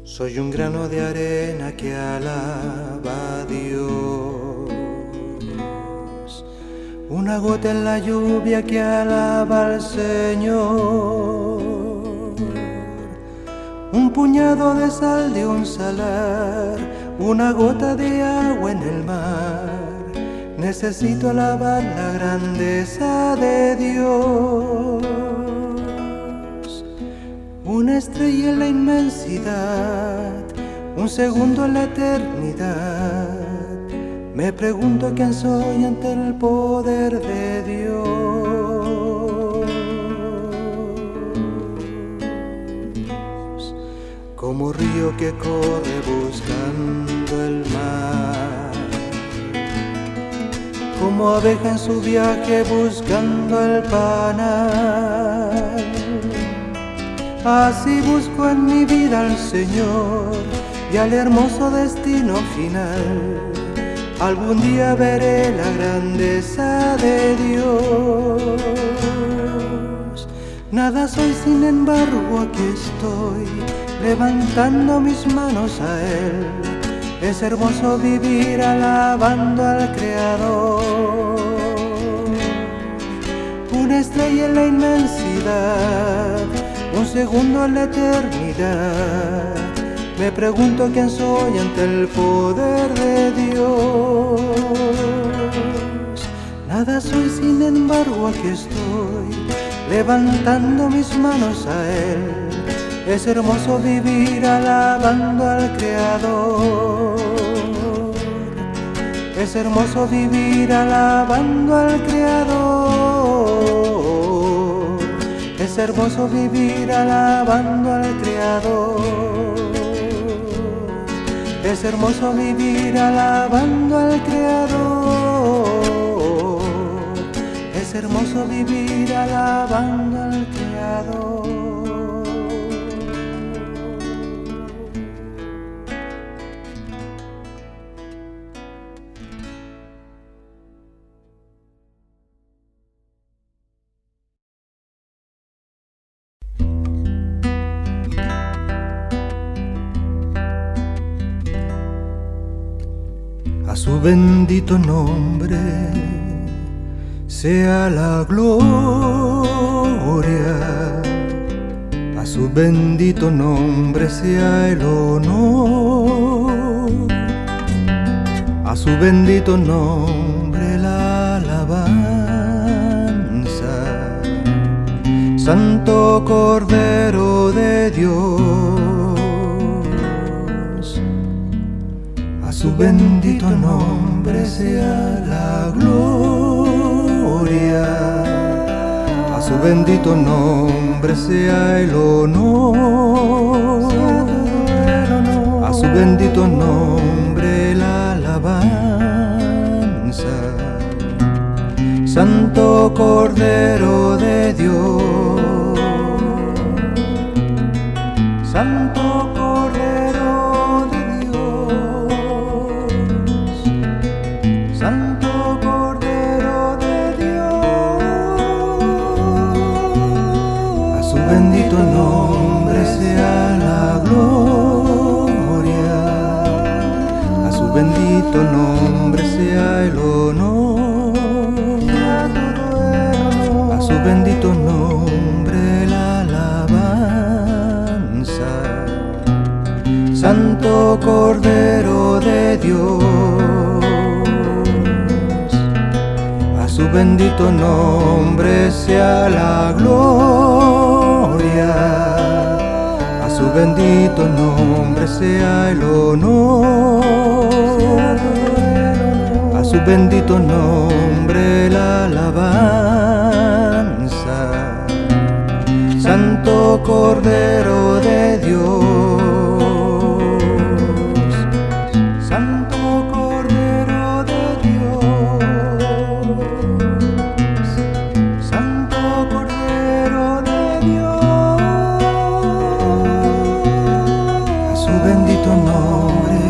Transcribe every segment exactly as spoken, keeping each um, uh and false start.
Soy un grano de arena que alaba a Dios, una gota en la lluvia que alaba al Señor, un puñado de sal de un salar, una gota de agua en el mar. Necesito alabar la grandeza de Dios. Una estrella en la inmensidad, un segundo en la eternidad. Me pregunto quién soy ante el poder de Dios. Como río que corre buscando el mar, como abeja en su viaje buscando el panal. Así busco en mi vida al Señor y al hermoso destino final. Algún día veré la grandeza de Dios. Nada soy, sin embargo aquí estoy, levantando mis manos a Él. Es hermoso vivir alabando al Creador. Una estrella en la inmensidad, un segundo en la eternidad. Me pregunto quién soy ante el poder de Dios. Nada soy, sin embargo aquí estoy, levantando mis manos a Él. Es hermoso vivir alabando al Creador. Es hermoso vivir alabando al Creador. Es hermoso vivir alabando al Creador. Es hermoso vivir alabando al Creador. Es hermoso vivir alabando al Creador. A su bendito nombre sea la gloria, a su bendito nombre sea el honor, a su bendito nombre la alabanza. Santo Cordero de Dios, a su bendito nombre sea la gloria, a su bendito nombre sea el honor, a su bendito nombre la alabanza. Santo Cordero de Dios, Santo Cordero de Dios, Santo Cordero de Dios. A su bendito nombre sea la gloria, a su bendito nombre sea el honor, a su bendito nombre la alabanza. Santo Cordero de Dios, a su bendito nombre sea la gloria, a su bendito nombre sea el honor, a su bendito nombre la alabanza. Santo Cordero de Dios, Santo Cordero de Dios, Santo Cordero de Dios. A su bendito nombre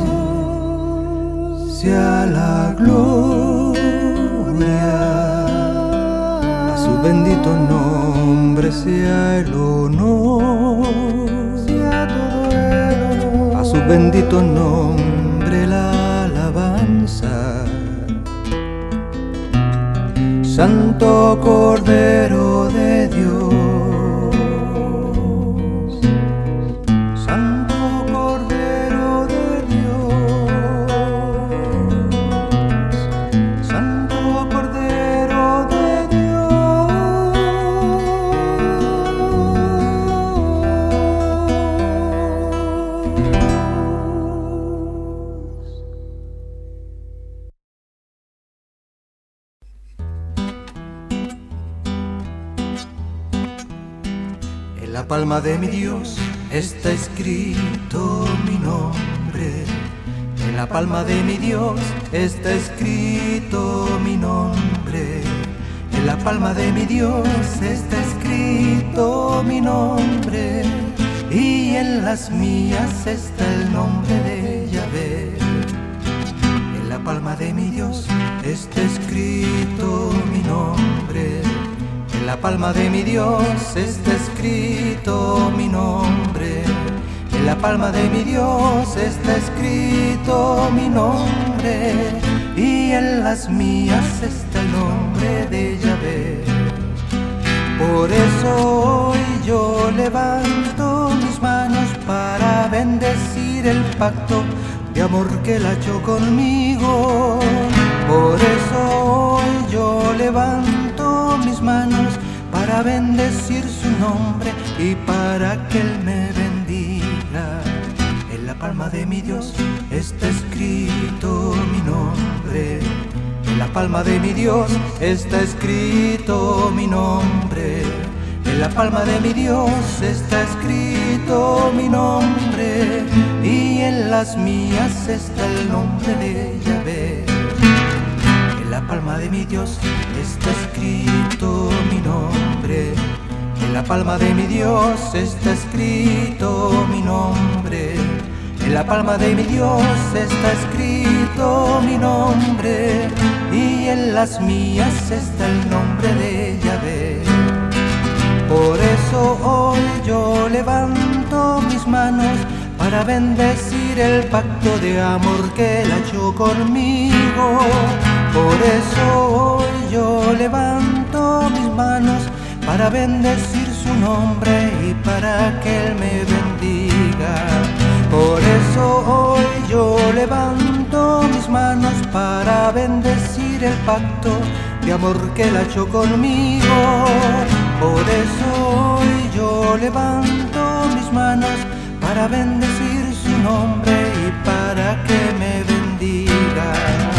sea la gloria, a su bendito nombre sea el honor, sea todo el honor. bendito nombre la alabanza. Santo Cordero de Dios, Santo Cordero de Dios, Santo Cordero de Dios. En la palma de mi Dios está escrito mi nombre. En la palma de mi Dios está escrito mi nombre. En la palma de mi Dios está escrito mi nombre. Y en las mías está el nombre de Yahvé. En la palma de mi Dios está escrito mi nombre. En la palma de mi Dios está escrito mi nombre. En la palma de mi Dios está escrito mi nombre. Y en las mías está el nombre de Yahvé. Por eso hoy yo levanto mis manos para bendecir el pacto de amor que él ha hecho conmigo. Por eso hoy yo levanto mis manos para bendecir su nombre y para que él me bendiga. En la palma de mi Dios está escrito mi nombre. En la palma de mi Dios está escrito mi nombre. En la palma de mi Dios está escrito mi nombre. Y en las mías está el nombre de Yahvé. En la palma de mi Dios está escrito mi nombre. En la palma de mi Dios está escrito mi nombre. En la palma de mi Dios está escrito mi nombre. Y en las mías está el nombre de Yahvé. Por eso hoy yo levanto mis manos para bendecir el pacto de amor que él ha hecho conmigo. Por eso hoy yo levanto mis manos para bendecir su nombre y para que él me bendiga. Por eso hoy yo levanto mis manos para bendecir el pacto de amor que él ha hecho conmigo. Por eso hoy yo levanto mis manos para bendecir su nombre y para que me bendiga.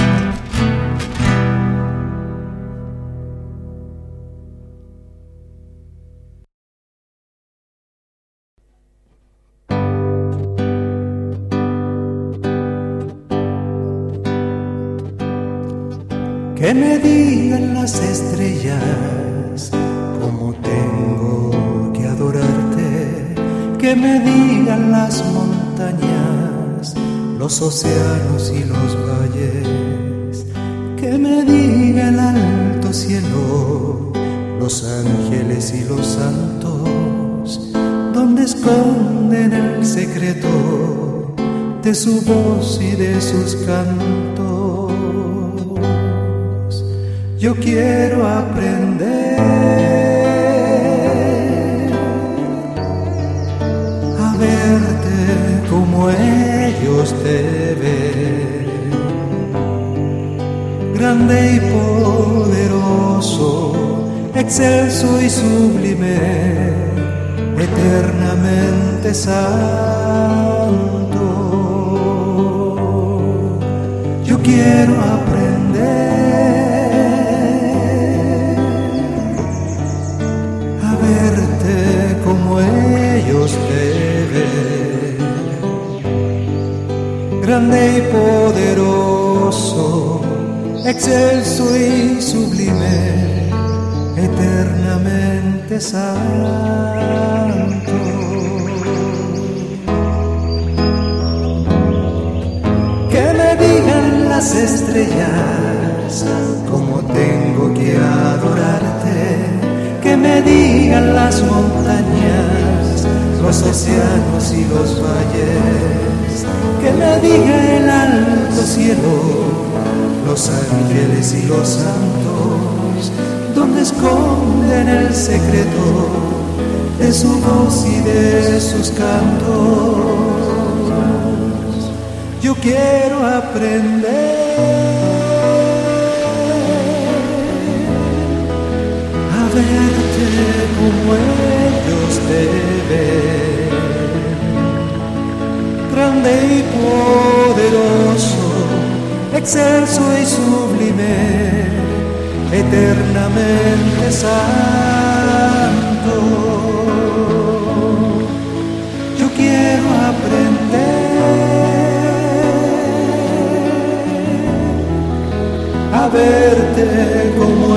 Que me digan las estrellas cómo tengo que adorarte. Que me digan las montañas, los océanos y los valles. Que me diga el alto cielo, los ángeles y los santos, donde esconden el secreto de su voz y de sus cantos. Yo quiero aprender a verte como ellos te ven, grande y poderoso, excelso y sublime, eternamente santo. Yo quiero aprender como ellos te ven, grande y poderoso, excelso y sublime, eternamente santo. Que me digan las estrellas cómo tengo que adorarte. Que me digan las montañas, los océanos y los valles. que me diga el alto cielo, los ángeles y los santos, donde esconden el secreto de su voz y de sus cantos. Yo quiero aprender a verte como ellos te ven, grande y poderoso, excelso y sublime, eternamente santo. Yo quiero aprender a verte como